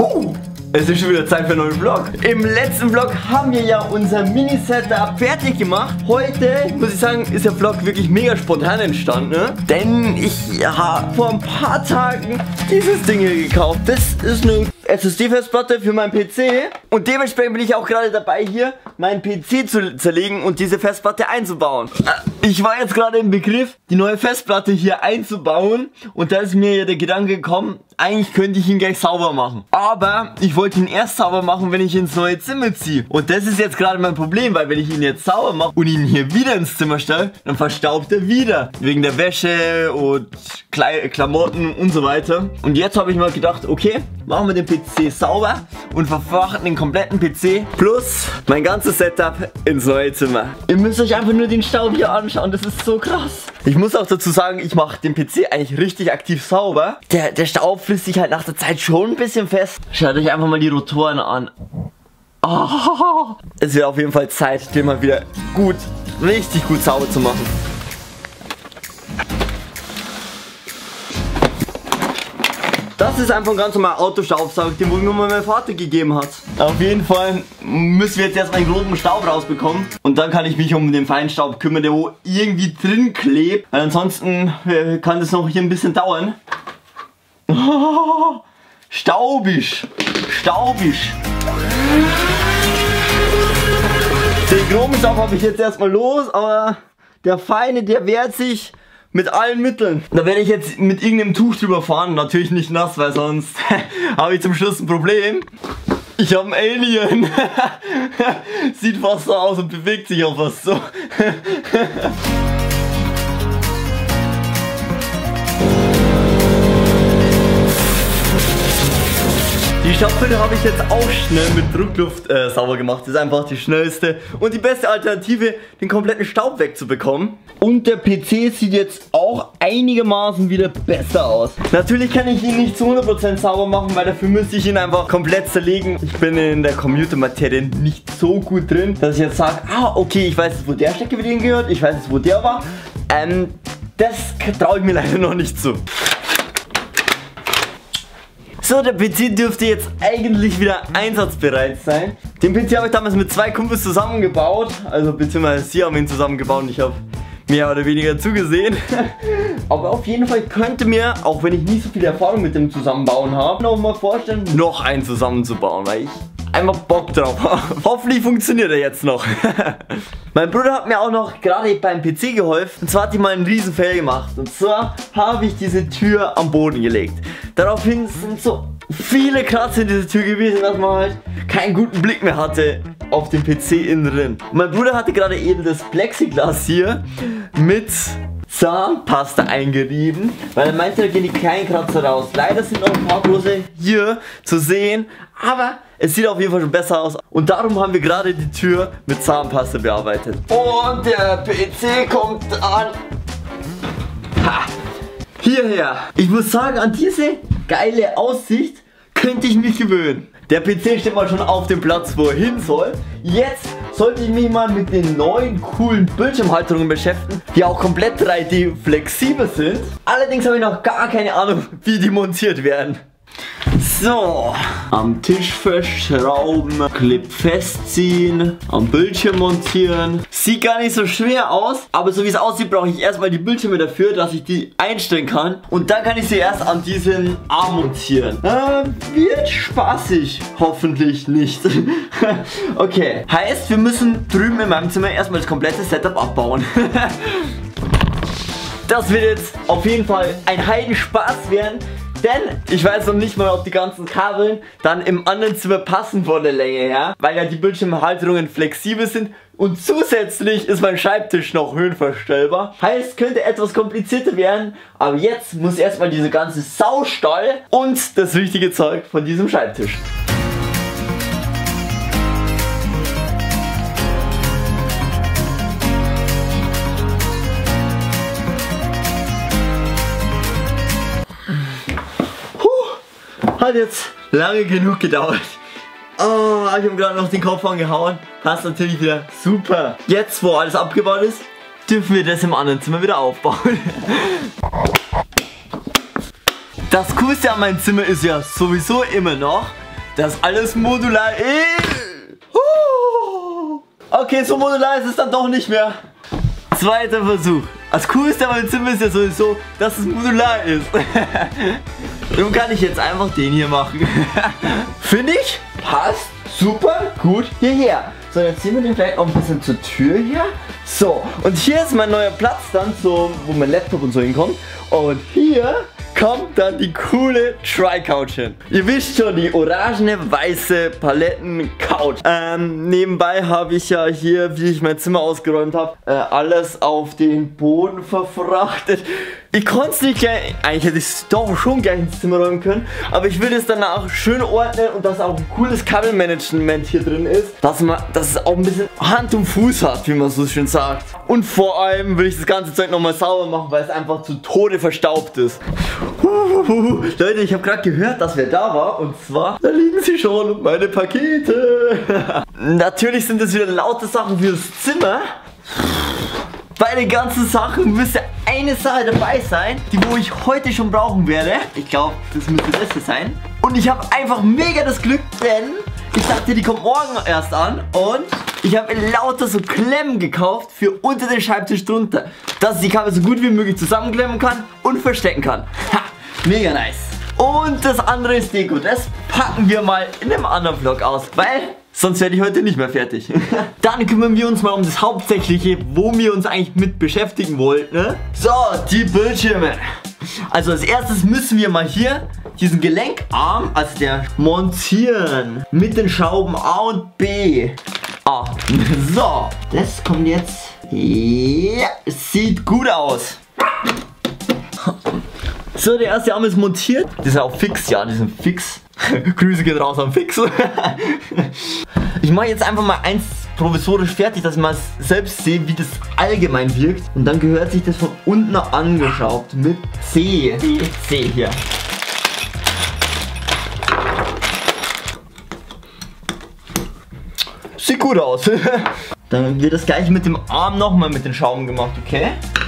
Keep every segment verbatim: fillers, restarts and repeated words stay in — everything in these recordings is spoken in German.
Huh. Es ist schon wieder Zeit für einen neuen Vlog. Im letzten Vlog haben wir ja unser Mini-Setup fertig gemacht. Heute, muss ich sagen, ist der Vlog wirklich mega spontan entstanden, ne? Denn ich habe vor ein paar Tagen dieses Ding hier gekauft. Das ist eine S S D-Festplatte für meinen P C. Und dementsprechend bin ich auch gerade dabei, hier meinen P C zu zerlegen und diese Festplatte einzubauen. Ich war jetzt gerade im Begriff, die neue Festplatte hier einzubauen. Und da ist mir ja der Gedanke gekommen, eigentlich könnte ich ihn gleich sauber machen. Aber ich wollte ihn erst sauber machen, wenn ich ins neue Zimmer ziehe. Und das ist jetzt gerade mein Problem, weil wenn ich ihn jetzt sauber mache und ihn hier wieder ins Zimmer stelle, dann verstaubt er wieder. Wegen der Wäsche und Kle Klamotten und so weiter. Und jetzt habe ich mal gedacht, okay, machen wir den P C sauber und verfrachten den kompletten P C plus mein ganzes Setup ins neue Zimmer. Ihr müsst euch einfach nur den Staub hier anschauen, das ist so krass. Ich muss auch dazu sagen, ich mache den P C eigentlich richtig aktiv sauber. Der, der Staub fließt sich halt nach der Zeit schon ein bisschen fest. Schaut euch einfach mal die Rotoren an. Oh, es wird auf jeden Fall Zeit, den mal wieder gut, richtig gut sauber zu machen. Das ist einfach ein ganz normaler Autostaubsauger, den wohl nur mal mein Vater gegeben hat. Auf jeden Fall müssen wir jetzt erstmal den groben Staub rausbekommen. Und dann kann ich mich um den Feinstaub kümmern, der wo irgendwie drin klebt. Weil ansonsten äh, kann das noch hier ein bisschen dauern. Oh, staubisch. Staubisch. Den groben Staub habe ich jetzt erstmal los, aber der Feine, der wehrt sich mit allen Mitteln. Da werde ich jetzt mit irgendeinem Tuch drüber fahren. Natürlich nicht nass, weil sonst habe ich zum Schluss ein Problem. Ich habe einen Alien. Sieht fast so aus und bewegt sich auch fast so. Die Staubfilter habe ich jetzt auch schnell mit Druckluft äh, sauber gemacht. Das ist einfach die schnellste und die beste Alternative, den kompletten Staub wegzubekommen. Und der P C sieht jetzt auch einigermaßen wieder besser aus. Natürlich kann ich ihn nicht zu hundert Prozent sauber machen, weil dafür müsste ich ihn einfach komplett zerlegen. Ich bin in der Computermaterie nicht so gut drin, dass ich jetzt sage, ah okay, ich weiß jetzt, wo der Stecker wieder hingehört, ich weiß jetzt, wo der war. Ähm, das traue ich mir leider noch nicht zu. So, der P C dürfte jetzt eigentlich wieder einsatzbereit sein. Den P C habe ich damals mit zwei Kumpels zusammengebaut. Also beziehungsweise sie haben ihn zusammengebaut und ich habe mehr oder weniger zugesehen. Aber auf jeden Fall könnte mir, auch wenn ich nicht so viel Erfahrung mit dem Zusammenbauen habe, noch mal vorstellen, noch einen zusammenzubauen, weil ich einfach Bock drauf habe. Hoffentlich funktioniert er jetzt noch. Mein Bruder hat mir auch noch gerade beim P C geholfen. Und zwar hat die mal einen riesen Fail gemacht. Und zwar habe ich diese Tür am Boden gelegt. Daraufhin sind so viele Kratzer in dieser Tür gewesen, dass man halt keinen guten Blick mehr hatte auf den P C innen drin. Mein Bruder hatte gerade eben das Plexiglas hier mit Zahnpasta eingerieben, weil er meinte, da gehen die kleinen Kratzer raus. Leider sind noch ein paar große hier zu sehen, aber es sieht auf jeden Fall schon besser aus. Und darum haben wir gerade die Tür mit Zahnpasta bearbeitet. Und der P C kommt an. Ha. Hierher. Ich muss sagen, an diese geile Aussicht könnte ich mich gewöhnen. Der P C steht mal schon auf dem Platz, wo er hin soll. Jetzt sollte ich mich mal mit den neuen coolen Bildschirmhalterungen beschäftigen, die auch komplett drei D flexibel sind. Allerdings habe ich noch gar keine Ahnung, wie die montiert werden. So, am Tisch festschrauben, Clip festziehen, am Bildschirm montieren. Sieht gar nicht so schwer aus, aber so wie es aussieht, brauche ich erstmal die Bildschirme dafür, dass ich die einstellen kann. Und dann kann ich sie erst an diesen Arm montieren. Äh, wird spaßig, hoffentlich nicht. Okay, heißt, wir müssen drüben in meinem Zimmer erstmal das komplette Setup abbauen. Das wird jetzt auf jeden Fall ein Heidenspaß werden. Denn ich weiß noch nicht mal, ob die ganzen Kabeln dann im anderen Zimmer passen von der Länge her, weil ja die Bildschirmhalterungen flexibel sind und zusätzlich ist mein Schreibtisch noch höhenverstellbar. Heißt, könnte etwas komplizierter werden, aber jetzt muss erstmal diese ganze Saustall und das wichtige Zeug von diesem Schreibtisch. Hat jetzt lange genug gedauert. Oh, ich habe gerade noch den Kopf angehauen. Passt natürlich wieder super. Jetzt, wo alles abgebaut ist, dürfen wir das im anderen Zimmer wieder aufbauen. Das Coolste an meinem Zimmer ist ja sowieso immer noch, dass alles modular ist. Okay, so modular ist es dann doch nicht mehr. Zweiter Versuch. Das Coolste an meinem Zimmer ist ja sowieso, dass es modular ist. Nun kann ich jetzt einfach den hier machen. Finde ich, passt super gut hierher. So, jetzt ziehen wir den vielleicht auch ein bisschen zur Tür hier. So, und hier ist mein neuer Platz dann, so, wo mein Laptop und so hinkommt. Und hier kommt dann die coole Tri-Couch hin. Ihr wisst schon, die orangene, weiße Paletten-Couch. Ähm, nebenbei habe ich ja hier, wie ich mein Zimmer ausgeräumt habe, äh, alles auf den Boden verfrachtet. Ich konnte es nicht gleich, eigentlich hätte ich es doch schon gleich ins Zimmer räumen können, aber ich will es danach schön ordnen und dass auch ein cooles Kabelmanagement hier drin ist, dass man, dass es auch ein bisschen Hand und Fuß hat, wie man so schön sagt. Und vor allem will ich das ganze Zeug nochmal sauber machen, weil es einfach zu Tode verstaubt ist. Huhuhu. Leute, ich habe gerade gehört, dass wer da war, und zwar, da liegen sie schon, meine Pakete. Natürlich sind es wieder laute Sachen fürs Zimmer. Bei den ganzen Sachen müsste eine Sache dabei sein, die wo ich heute schon brauchen werde. Ich glaube, das müsste das hier sein. Und ich habe einfach mega das Glück, denn ich dachte, die kommt morgen erst an. Und ich habe lauter so Klemmen gekauft für unter den Schreibtisch drunter, dass ich die Kabel so gut wie möglich zusammenklemmen kann und verstecken kann. Ha, mega nice. Und das andere ist Deko. Das packen wir mal in einem anderen Vlog aus, weil sonst werde ich heute nicht mehr fertig. Dann kümmern wir uns mal um das Hauptsächliche, wo wir uns eigentlich mit beschäftigen wollten. Ne? So, die Bildschirme. Also als erstes müssen wir mal hier diesen Gelenkarm, also der montieren. Mit den Schrauben A und B. Ah, so. Das kommt jetzt. Ja, sieht gut aus. So, der erste Arm ist montiert. Die sind auch fix, ja, die sind fix. Grüße geht raus am Fix. Ich mache jetzt einfach mal eins provisorisch fertig, dass ich mal selbst sehe, wie das allgemein wirkt. Und dann gehört sich das von unten angeschraubt mit C. C hier. Sieht gut aus. Dann wird das gleiche mit dem Arm nochmal mit den Schrauben gemacht, okay?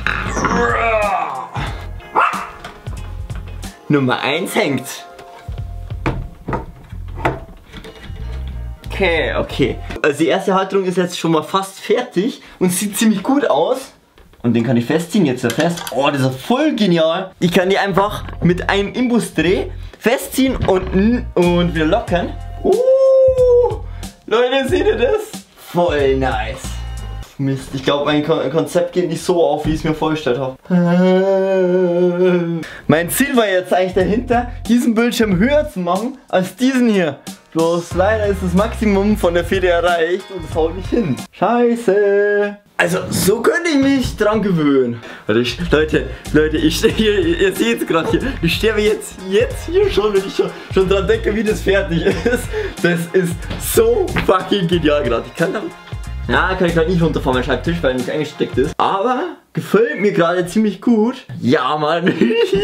Nummer eins hängt. Okay, okay. Also die erste Halterung ist jetzt schon mal fast fertig und sieht ziemlich gut aus. Und den kann ich festziehen, jetzt ja fest. Oh, das ist voll genial. Ich kann die einfach mit einem Imbusdreh festziehen und, und wieder lockern. Uh, Leute, seht ihr das? Voll nice. Mist, ich glaube, mein Konzept geht nicht so auf, wie ich es mir vorgestellt habe. Mein Ziel war jetzt eigentlich dahinter, diesen Bildschirm höher zu machen als diesen hier. Bloß leider ist das Maximum von der Feder erreicht und es haut nicht hin. Scheiße. Also so könnte ich mich dran gewöhnen. Ich, Leute, Leute, ich stehe hier, ihr seht es gerade hier. Ich sterbe jetzt, jetzt hier schon, wenn ich schon, schon dran denke, wie das fertig ist. Das ist so fucking genial gerade. Ich kann da, ja, kann ich gerade nicht runter von meinem Schreibtisch, weil er nicht eingesteckt ist. Aber gefällt mir gerade ziemlich gut. Ja, Mann.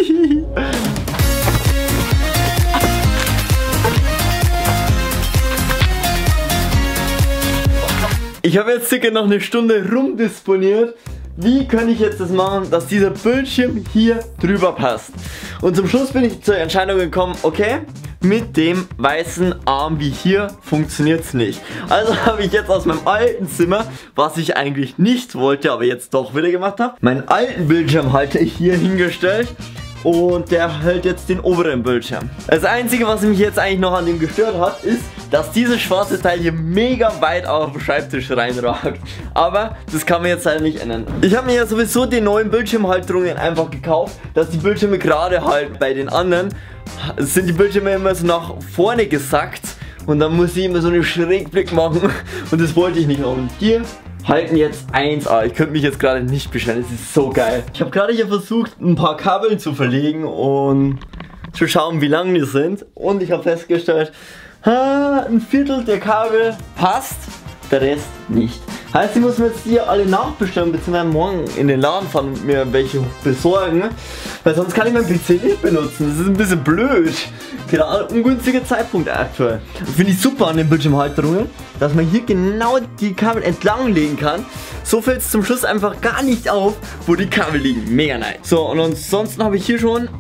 Ich habe jetzt circa noch eine Stunde rumdisponiert. Wie kann ich jetzt das machen, dass dieser Bildschirm hier drüber passt? Und zum Schluss bin ich zur Entscheidung gekommen, okay, mit dem weißen Arm wie hier funktioniert es nicht. Also habe ich jetzt aus meinem alten Zimmer, was ich eigentlich nicht wollte, aber jetzt doch wieder gemacht habe, meinen alten Bildschirmhalter hier hingestellt. Und der hält jetzt den oberen Bildschirm. Das Einzige, was mich jetzt eigentlich noch an dem gestört hat, ist, dass dieses schwarze Teil hier mega weit auf den Schreibtisch reinragt. Aber das kann man jetzt leider nicht ändern. Ich habe mir ja sowieso die neuen Bildschirmhalterungen einfach gekauft, dass die Bildschirme gerade halten. Bei den anderen sind die Bildschirme immer so nach vorne gesackt. Und dann muss ich immer so einen Schrägblick machen. Und das wollte ich nicht haben. Und hier halten jetzt eins A. Ich könnte mich jetzt gerade nicht beschweren. Es ist so geil. Ich habe gerade hier versucht, ein paar Kabel zu verlegen und zu schauen, wie lang die sind. Und ich habe festgestellt, ha, ein Viertel der Kabel passt, der Rest nicht. Heißt, ich muss mir jetzt hier alle nachbestellen, beziehungsweise morgen in den Laden fahren und mir welche besorgen. Weil sonst kann ich meinen P C nicht benutzen. Das ist ein bisschen blöd. Gerade ein ungünstiger Zeitpunkt aktuell. Finde ich super an den Bildschirmhalterungen, dass man hier genau die Kabel entlang legen kann. So fällt es zum Schluss einfach gar nicht auf, wo die Kabel liegen. Mega nice. So, und ansonsten habe ich hier schon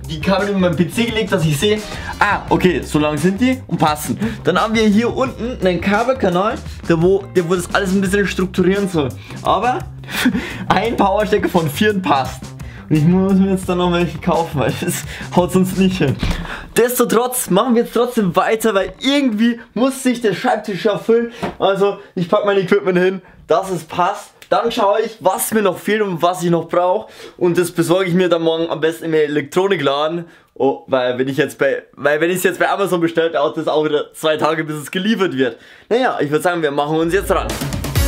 die Kabel in meinen P C gelegt, dass ich sehe, ah, okay, so lang sind die und passen. Dann haben wir hier unten einen Kabelkanal, der wo, der wo das alles ein bisschen strukturieren soll. Aber ein Powerstecker von vier passt. Und ich muss mir jetzt dann noch welche kaufen, weil das haut sonst nicht hin. Destotrotz machen wir jetzt trotzdem weiter, weil irgendwie muss sich der Schreibtisch erfüllen. Also ich packe mein Equipment hin, dass es passt. Dann schaue ich, was mir noch fehlt und was ich noch brauche. Und das besorge ich mir dann morgen am besten im Elektronikladen. Oh, weil wenn ich jetzt bei, weil wenn ich es jetzt bei Amazon bestelle, dauert das auch wieder zwei Tage, bis es geliefert wird. Naja, ich würde sagen, wir machen uns jetzt ran.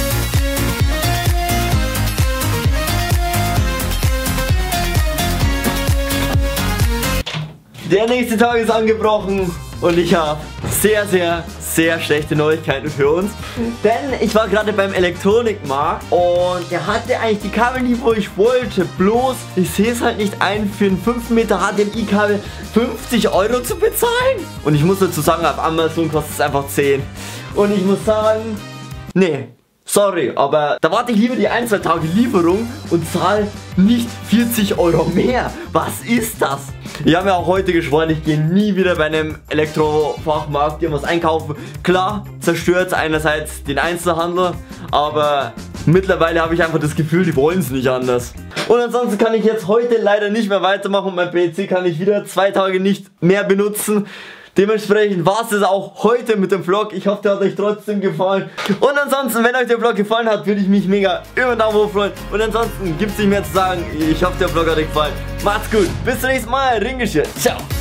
Der nächste Tag ist angebrochen und ich habe sehr, sehr, sehr schlechte Neuigkeiten für uns. Denn ich war gerade beim Elektronikmarkt und der hatte eigentlich die Kabel nicht, wo ich wollte. Bloß, ich sehe es halt nicht ein, für ein fünf Meter H D M I-Kabel fünfzig Euro zu bezahlen. Und ich muss dazu sagen, auf Amazon kostet es einfach zehn. Und ich muss sagen, nee. Sorry, aber da warte ich lieber die ein, zwei Tage Lieferung und zahle nicht vierzig Euro mehr. Was ist das? Ich habe mir auch heute geschworen, ich gehe nie wieder bei einem Elektrofachmarkt irgendwas einkaufen. Klar, zerstört einerseits den Einzelhandel, aber mittlerweile habe ich einfach das Gefühl, die wollen es nicht anders. Und ansonsten kann ich jetzt heute leider nicht mehr weitermachen und mein P C kann ich wieder zwei Tage nicht mehr benutzen. Dementsprechend war es das auch heute mit dem Vlog. Ich hoffe, der hat euch trotzdem gefallen. Und ansonsten, wenn euch der Vlog gefallen hat, würde ich mich mega über einen Daumen hoch freuen. Und ansonsten gibt es nicht mehr zu sagen. Ich hoffe, der Vlog hat euch gefallen. Macht's gut. Bis zum nächsten Mal. Ringgeschirr. Ciao.